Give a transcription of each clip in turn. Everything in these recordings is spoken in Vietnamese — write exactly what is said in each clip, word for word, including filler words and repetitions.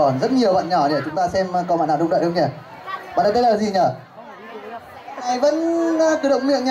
còn rất nhiều bạn nhỏ để chúng ta xem có bạn nào rung đậy không nhỉ? Bạn này tên là gì nhỉ? Này vẫn cử động miệng nhỉ?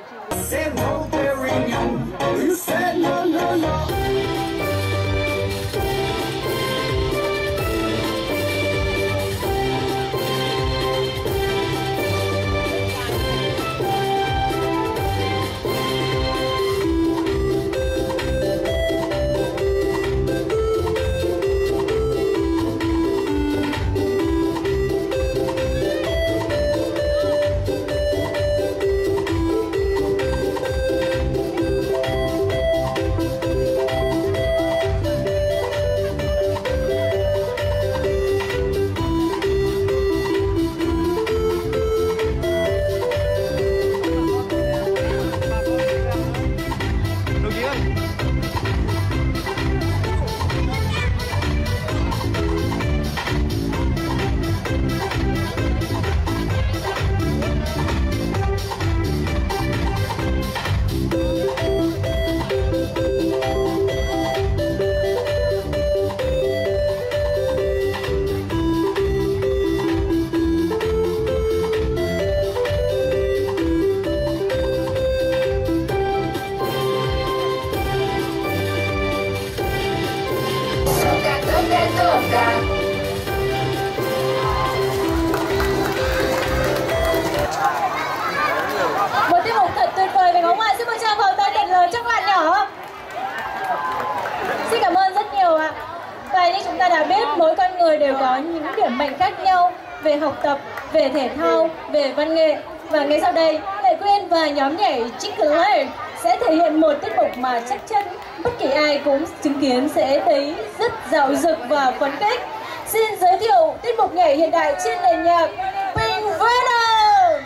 Một tiết mục thật tuyệt vời về bóng ngoài, xin mời Trang vào tay thật lớn cho các bạn nhỏ. Xin cảm ơn rất nhiều ạ. Và như chúng ta đã biết, mỗi con người đều có những điểm mạnh khác nhau về học tập, về thể thao, về văn nghệ. Và ngay sau đây, Lệ Quyên và nhóm nhảy Chick-fil-A sẽ thể hiện một tiết mục mà chắc chắn bất kỳ ai cũng chứng kiến sẽ thấy rất dạo dực và phấn khích. Xin giới thiệu tiết mục nhảy hiện đại trên nền nhạc Pink Venom.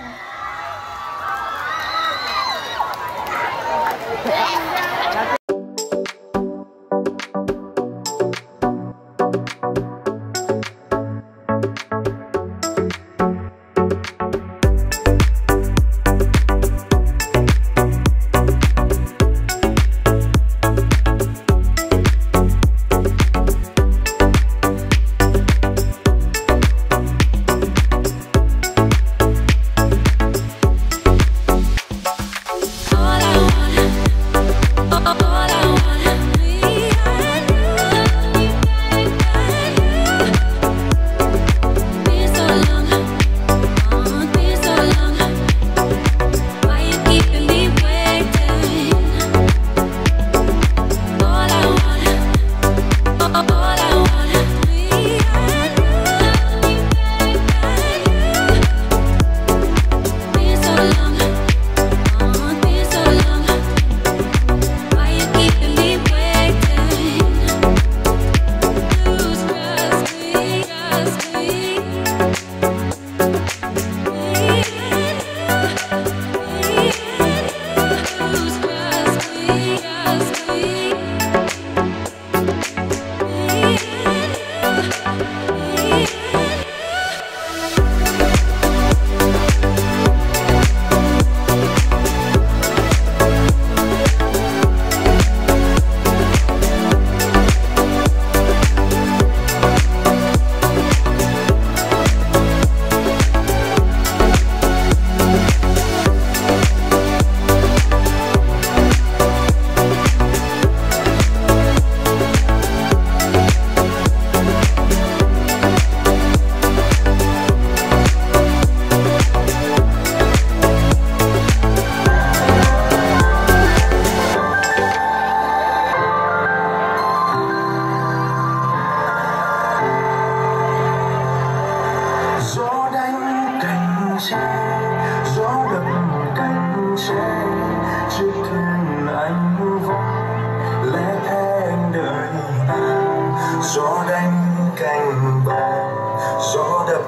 Gió đánh cành vàng, gió đập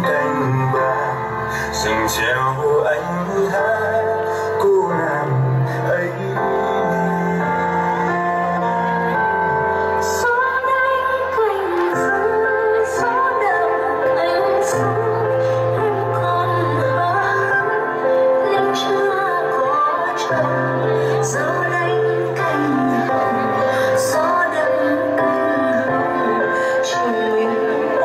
cành vàng, rừng treo anh hát cô nàng ấy. Gió đánh cành vàng, gió đập cành vàng, chỉ mình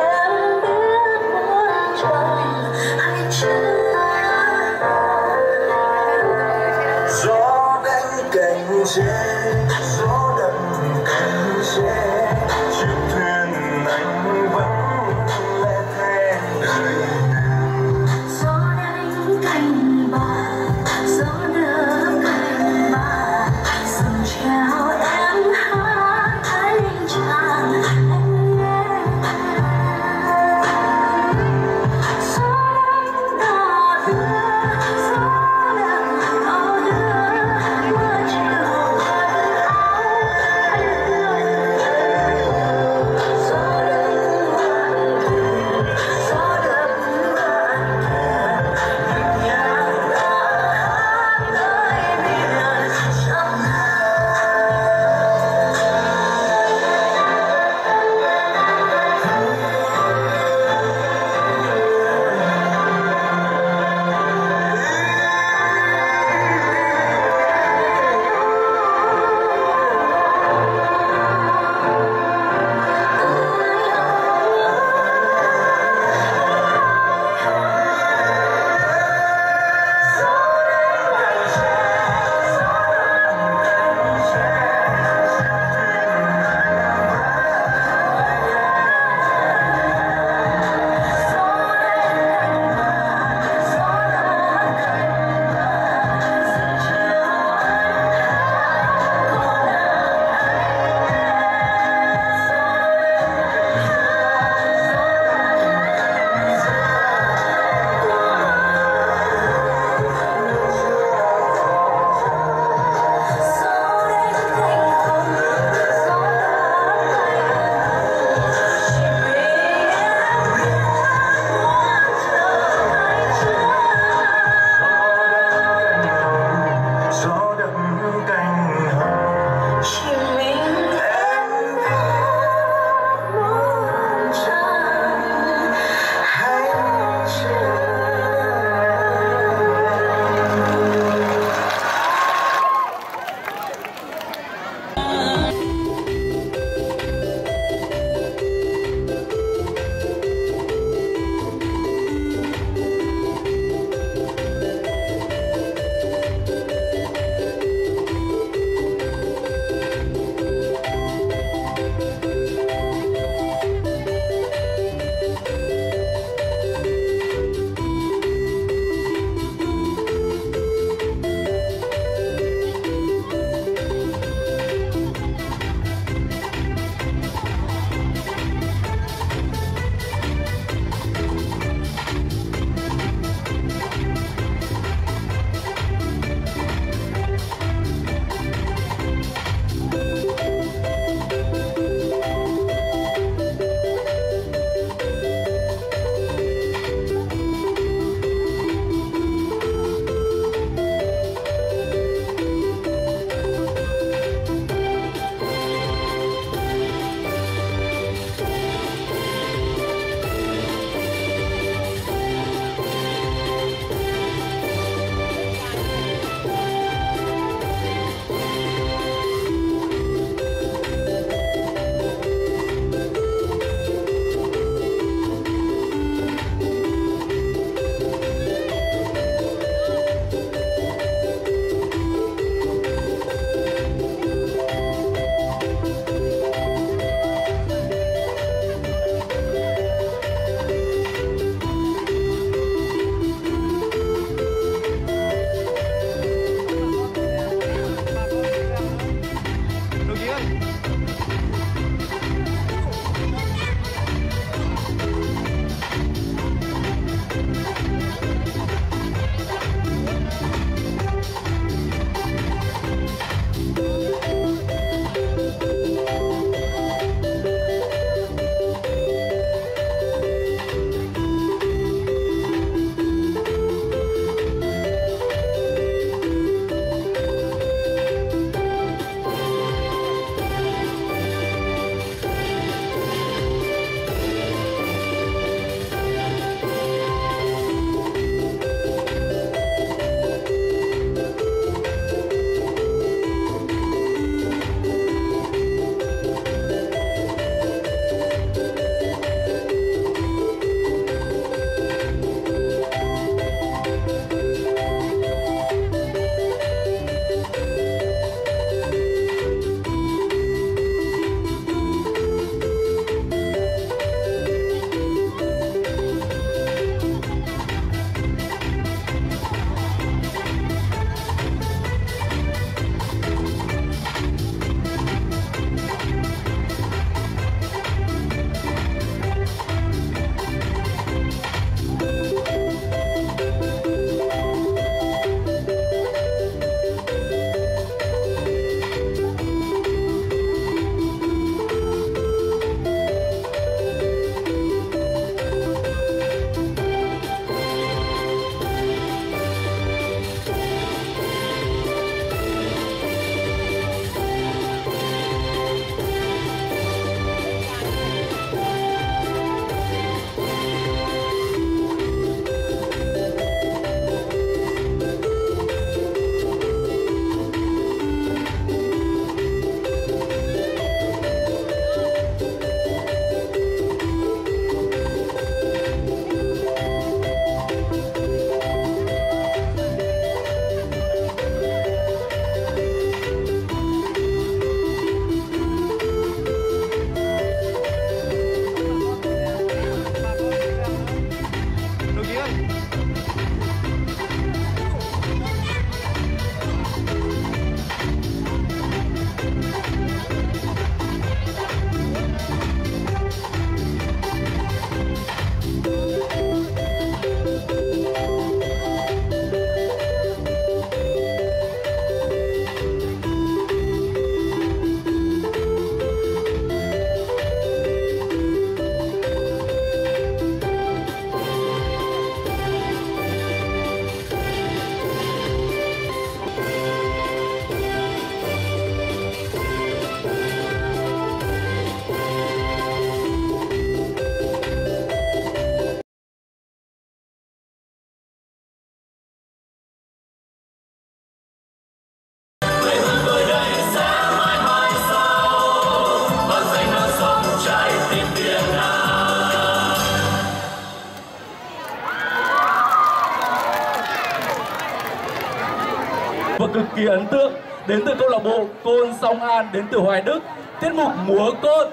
và cực kỳ ấn tượng đến từ câu lạc bộ Côn Song An đến từ Hoài Đức, tiết mục múa côn.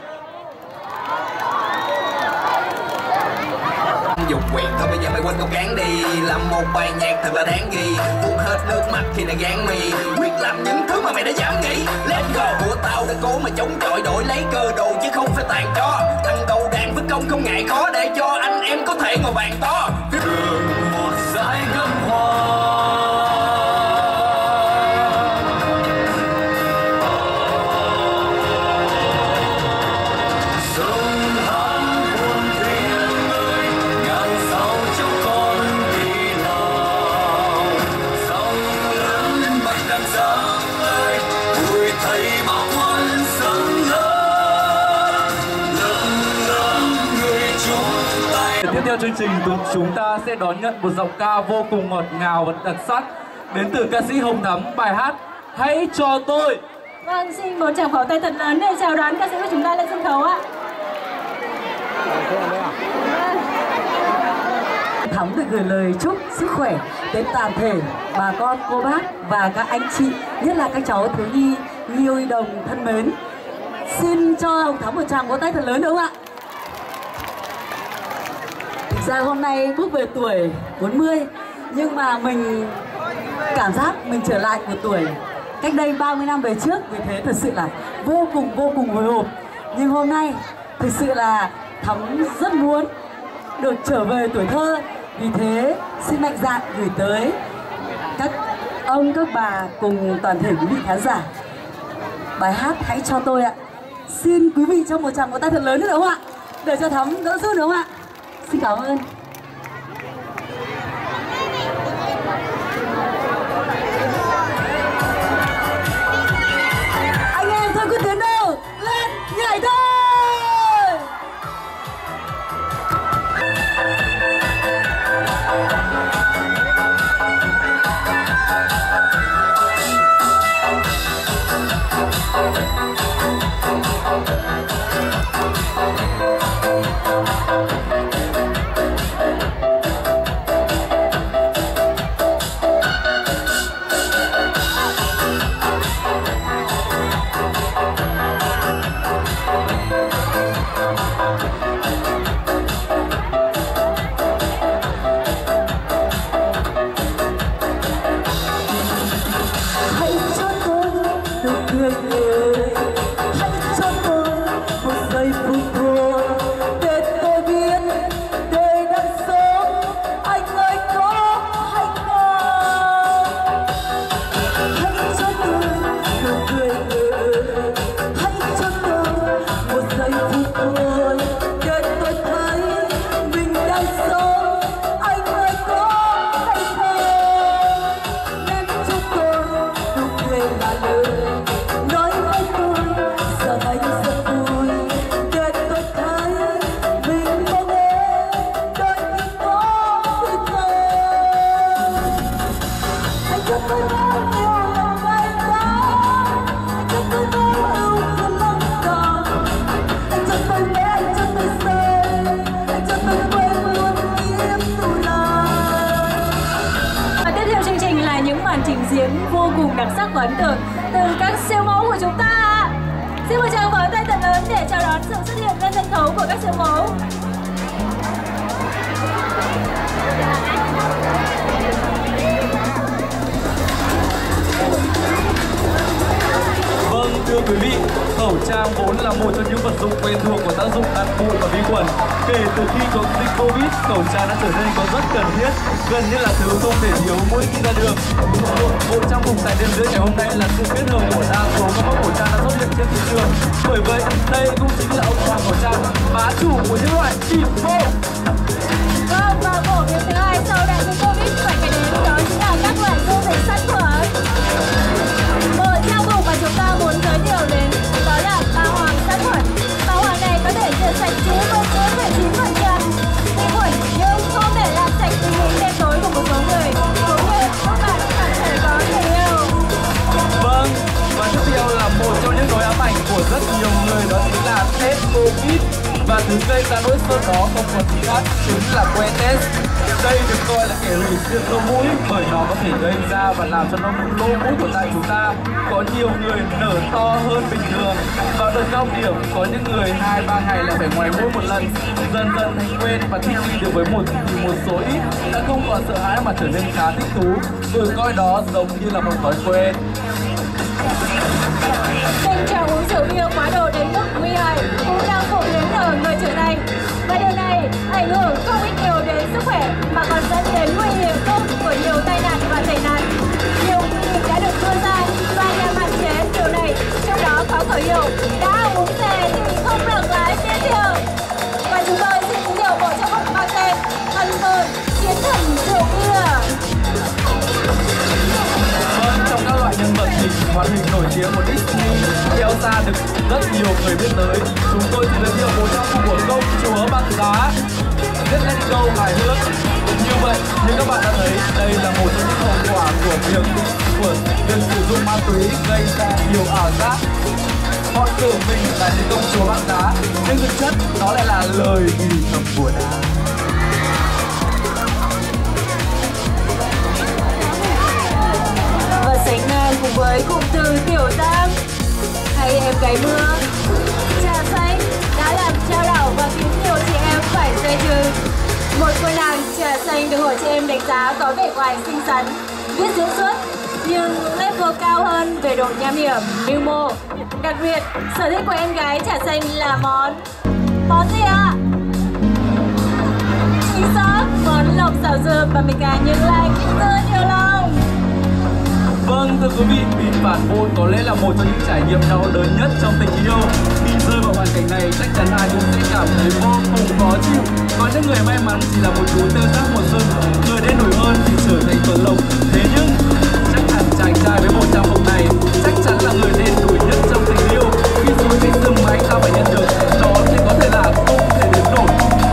Dục quyền thôi bây giờ mày quên câu cán đi, làm một bài nhạc thật là đáng ghi, buông hết nước mắt khi này gán mi, quyết làm những thứ mà mày đã dám nghĩ. Let's go của tao đã cố mà chống chọi, đổi lấy cơ đồ chứ không phải tàn cho. Thằng đầu đàn với công không ngại khó để cho anh em có thể ngồi bàn to. Đường một dải gấm hoa Tiếp theo chương trình, chúng ta sẽ đón nhận một giọng ca vô cùng ngọt ngào và đặc sắc đến từ ca sĩ Hồng Thắm, bài hát Hãy Cho Tôi. Vâng, xin một tràng pháo tay thật lớn để chào đón ca sĩ của chúng ta lên sân khấu ạ. Thắm được gửi lời chúc sức khỏe đến toàn thể bà con, cô bác và các anh chị, nhất là các cháu thiếu nhi Nhi Đồng thân mến. Xin cho Hồng Thắm một tràng vỗ tay thật lớn đúng không ạ? Thực ra hôm nay bước về tuổi bốn mươi, nhưng mà mình cảm giác mình trở lại một tuổi cách đây ba mươi năm về trước, vì thế thật sự là vô cùng vô cùng hồi hộp. Nhưng hôm nay thực sự là Thắm rất muốn được trở về tuổi thơ, vì thế xin mạnh dạn gửi tới các ông, các bà cùng toàn thể quý vị khán giả bài hát Hãy Cho Tôi ạ. Xin quý vị cho một tràng vỗ tay thật lớn nữa đúng không ạ? Để cho Thắm đỡ run đúng không ạ? Xin cảm ơn. Anh em thôi cứ tiến đâu, lên nhảy thôi. Vô cùng đặc sắc và ấn tượng từ các siêu mẫu của chúng ta. Xin một tràng pháo tay thật lớn để chào đón sự xuất hiện lên sân khấu của các siêu mẫu. Vâng, thưa quý vị, khẩu trang vốn là một trong những vật dụng quen thuộc của tác dụng ngăn bụi và vi khuẩn. Kể từ khi có dịch Covid, khẩu trang đã trở nên có rất cần thiết, gần như là thứ không thể thiếu mỗi khi ra đường. Bộ trang phục tại đêm rưỡi ngày hôm nay là sự kết hợp của đa số các mẫu khẩu trang đã xuất hiện trên thị trường. Bởi vậy, đây cũng chính là ông hoàng khẩu trang bá chủ của những loại chìm khô. Vâng, và phổ biến thứ hai sau đại dịch Covid phải kể đến đó chính là các loại dung dịch sát khuẩn. Bộ trang phục mà chúng ta muốn giới thiệu đến đó là Ba Hoàng sát khuẩn. Ba Hoàng này có thể diệt sạch chín mươi chín phẩy chín phần trăm vi khuẩn, nhưng không thể làm sạch tình hình đen tối của một số người, cũng như các bạn cảm thấy có người yêu. Vâng, và tiếp theo là một trong những nỗi ám ảnh của rất nhiều người, đó chính là Tết Covid. Và thứ gây ra nỗi sợ đó khác chính là que test. Đây được coi là kẻ hủy diệt lỗ mũi bởi nó có thể gây ra và làm cho lỗ mũi của tai chúng ta có nhiều người nở to hơn bình thường. Vào đợt cao điểm có những người hai ba ngày lại phải ngoài mũi một lần. Dần dần thành quen và thích nghi được với một thì một số ít đã không còn sợ hãi mà trở nên khá thích thú, rồi coi đó giống như là một thói quen. Tình trạng uống rượu bia quá độ đến mức nguy hại cũng đang phổ biến ở người trưởng thành, và điều này ảnh hưởng không ít nhiều đến sức khỏe mà còn dẫn đến nguy hiểm chung của nhiều tai nạn và tệ nạn. Nhiều quy định đã được đưa ra và nhằm hạn chế điều này, trong đó có khẩu hiệu đã uống xe thì không được lái xe thiệu. Và chúng tôi xin giới thiệu bộ trang phục mang tên Thần Côn Chiến Thần Rượu Bia. Vâng, trong các loại nhân vật hình hoạt hình nổi tiếng của Disney, Elsa được rất nhiều người biết tới. Chúng tôi xin giới thiệu bộ trang phục của công chúa băng giá, rất let it go hài hước. Như vậy, như các bạn đã thấy, đây là một trong những hậu quả của việc của việc sử dụng ma túy gây ra nhiều ảo giác. Họ tưởng mình là những công chúa băng giá, nhưng thực chất nó lại là lời thì thầm của đá. Và sánh ngang cùng với cụm từ tiểu tam hay em gái mưa, trà xanh đã làm trao đảo và khiến nhiều chị em phải dây chừng. Một cô nàng trà xanh được hội chị em đánh giá có vẻ ngoài xinh xắn, biết diễn xuất, nhưng level cao hơn về độ nham hiểm, mưu mô. Đặc biệt, sở thích của em gái trà xanh là món món gì ạ? Chính xác, món lộc xào dừa và mình cả nhưng lại rất nhiều lòng. Vâng, thưa quý vị, bị phản bội có lẽ là một trong những trải nghiệm đau đớn nhất trong tình yêu. Khi rơi vào hoàn cảnh này, chắc chắn ai cũng sẽ cảm thấy vô cùng khó chịu. Có những người may mắn chỉ là một chú tê giác mùa xuân, người đến nổi hơn thì trở thành tuần lộc. Thế nhưng, chắc hẳn chàng trai với bộ trang phục này chắc chắn là người đen đủi nhất trong tình yêu. Khi rồi cái sừng mà anh ta phải nhận được, đó thì có thể là không thể đến nổi.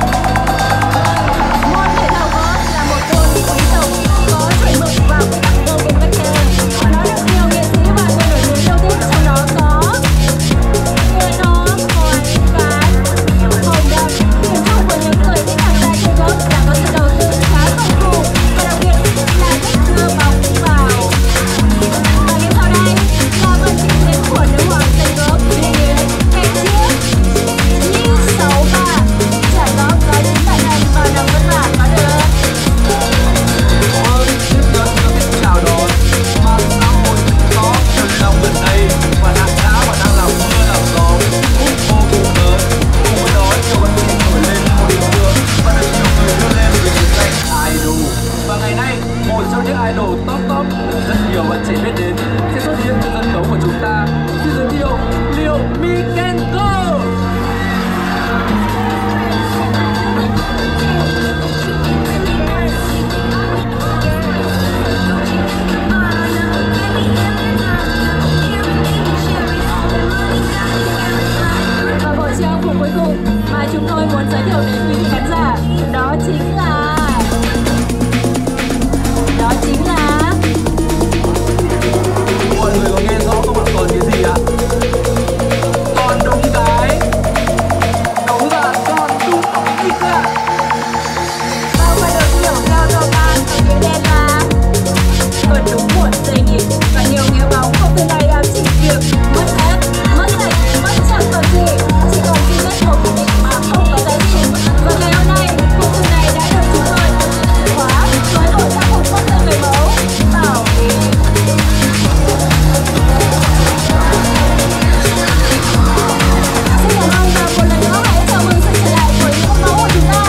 Môn thể thao golf là một môn quý tộc, có chuẩn mực và quy tắc vô cùng khắt khe. Nó được nhiều nghệ sĩ và người nổi tiếng yêu thích, trong đó có Người Nó, Hồi, Cán, Hồng Đậm. Điểm chung của những người thích tham gia chơi golf là có sự đầu tư khá công phu và đặc biệt là thích đưa bóng vào. Và ngay sau đây là phần trình diễn của nữ hoàng sân golf Lê Yến, Thanh Chiết, Như sáu ba, trả góp nói đến tài năng và lòng vất vả có được. Vâng, tiếp theo chúng ta sẽ chào đón mang xã hội có từ năm gần đây và đã đã và đang làm mưa làm gió hút vô cùng lớn. Cùng với đó, nhiều vấn đề nổi lên một điểm tựa và được nhiều người đưa lên về cái danh idol. Và ngày nay, một trong những idol top top được rất nhiều bạn trẻ biết đến sẽ xuất hiện trên sân khấu của chúng ta. Xin giới thiệu Liệu Mikenko. Và bộ trang phục cuối cùng mà chúng tôi muốn giới thiệu đến quý vị khán giả đó chính là đó chính là Mọi người có nghe rõ không ạ? Còn cái gì ạ? Còn đúng cái đúng là còn đúng cái gì ạ? bao và được hiểu theo slogan ở phía đen là còn đúng một giây nhịp, và nhiều nghe bóng không từ này ám chỉ việc mất hết, mất sạch, mất chẳng còn gì, chỉ còn duy nhất một quyết định mà không có giá trị. Và ngày hôm nay cụm từ này đã được chúng tôi hóa với bộ trang phục không tên người mẫu Bảo Ý. Xin cảm ơn và một lần nữa hãy chào mừng sự trở lại của những mẫu của chúng ta.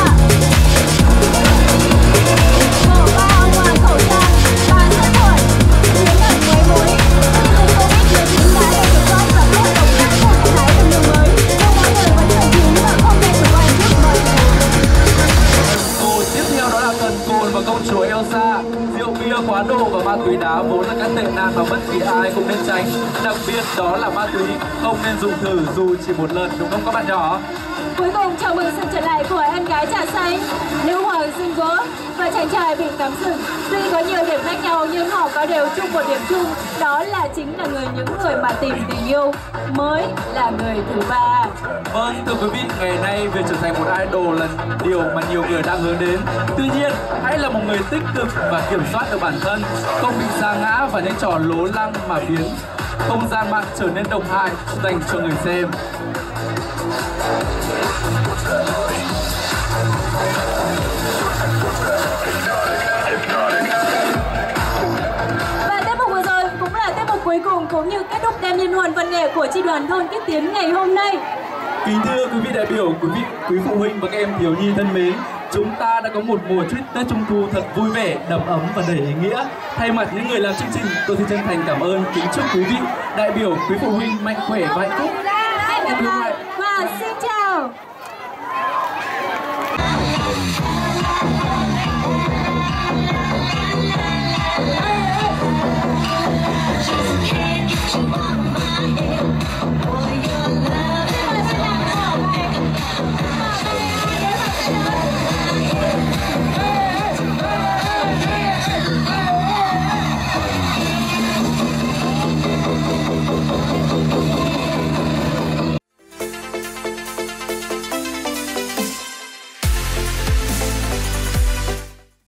Mở bao ngoài khẩu trang và sát khuẩn, biến ẩn ngoài mũi. Khi dịch Covid mười chín đã được kiểm soát và tốt độc hại của trạng thái bình thường mới, nhưng mọi người vẫn phải kín và không nên chủ quan trước mọi tình huống. Cô tiếp theo đó là Thần Côn và công chúa Elsa. Rượu bia, quá độ và ma túy đá vốn là các tệ nạn mà bất kỳ ai cũng nên tránh. Đặc biệt đó là ma túy không nên dùng thử dù chỉ một lần, đúng không các bạn nhỏ? Cuối cùng chào mừng sự trở lại của em gái trà xanh, nữ hoàng sân gỗ và chàng trai bị cắm sừng. Tuy có nhiều điểm khác nhau nhưng họ có đều chung một điểm chung, đó là chính là người những người mà tìm tình yêu mới là người thứ ba. Vâng, thưa quý vị, ngày nay việc trở thành một idol là điều mà nhiều người đang hướng đến. Tuy nhiên, hãy là một người tích cực và kiểm soát được bản thân, không bị sa ngã vào những trò lố lăng mà biến không gian mạng trở nên độc hại dành cho người xem. Và tiết mục vừa rồi cũng là tiết mục cuối cùng cũng như kết thúc đêm liên hoan văn nghệ của chi đoàn thôn Kiết Tiến ngày hôm nay. Kính thưa quý vị đại biểu, quý vị quý phụ huynh và các em thiếu nhi thân mến, chúng ta đã có một mùa Tết Trung Thu thật vui vẻ, đầm ấm và đầy ý nghĩa. Thay mặt những người làm chương trình, tôi xin chân thành cảm ơn, kính chúc quý vị đại biểu, quý phụ huynh mạnh khỏe và hạnh phúc. Hẹn gặp lại và xin chào.